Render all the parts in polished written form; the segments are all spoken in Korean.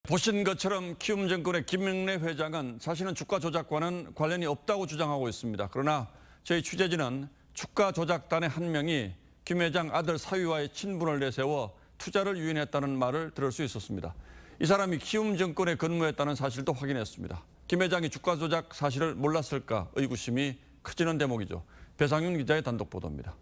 보신 것처럼 키움증권의 김명래 회장은 자신은 주가 조작과는 관련이 없다고 주장하고 있습니다. 그러나 저희 취재진은 주가 조작단의 한 명이 김 회장 아들 사위와의 친분을 내세워 투자를 유인했다는 말을 들을 수 있었습니다. 이 사람이 키움증권에 근무했다는 사실도 확인했습니다. 김 회장이 주가 조작 사실을 몰랐을까 의구심이 커지는 대목이죠. 배상윤 기자의 단독 보도입니다.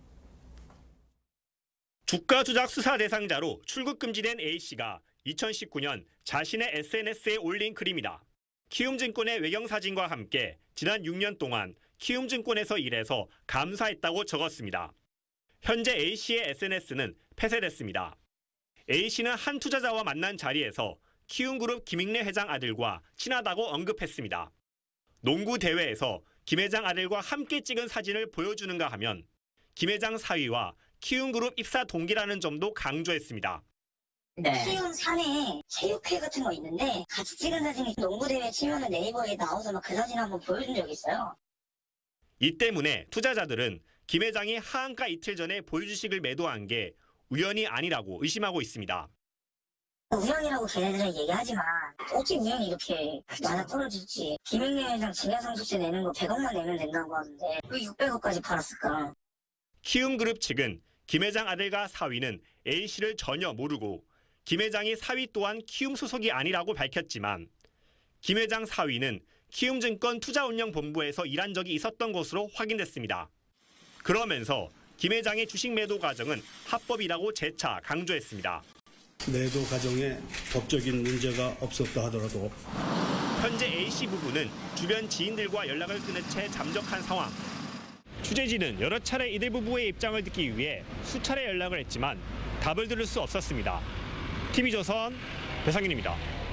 주가 조작 수사 대상자로 출국 금지된 A씨가 2019년 자신의 SNS에 올린 글입니다. 키움증권의 외경사진과 함께 지난 6년 동안 키움증권에서 일해서 감사했다고 적었습니다. 현재 A씨의 SNS는 폐쇄됐습니다. A씨는 한 투자자와 만난 자리에서 키움그룹 김익래 회장 아들과 친하다고 언급했습니다. 농구 대회에서 김 회장 아들과 함께 찍은 사진을 보여주는가 하면 김 회장 사위와 키움그룹 입사 동기라는 점도 강조했습니다. 네. 키움 산에 체육회 같은 거 있는데 같이 찍은 사진이 농구대회 치면은 네이버에 나와서 막 그 사진 한번 보여준 적이 있어요. 이 때문에 투자자들은 김 회장이 하한가 이틀 전에 보유주식을 매도한 게 우연이 아니라고 의심하고 있습니다. 우연이라고 걔네들은 얘기하지만 어찌 우연히 이렇게 맞아 떨어질지. 김익래 회장 증여상속세 내는 거 100억만 내면 된다고 하는데 왜 600억까지 팔았을까? 키움그룹 측은 김 회장 아들과 사위는 A씨를 전혀 모르고 김 회장이 사위 또한 키움 소속이 아니라고 밝혔지만 김 회장 사위는 키움증권 투자운영본부에서 일한 적이 있었던 것으로 확인됐습니다. 그러면서 김 회장의 주식 매도 과정은 합법이라고 재차 강조했습니다. 매도 과정에 법적인 문제가 없었다 하더라도 현재 A씨 부부는 주변 지인들과 연락을 끊은 채 잠적한 상황. 취재진은 여러 차례 이들 부부의 입장을 듣기 위해 수차례 연락을 했지만 답을 들을 수 없었습니다. TV조선 배상윤입니다.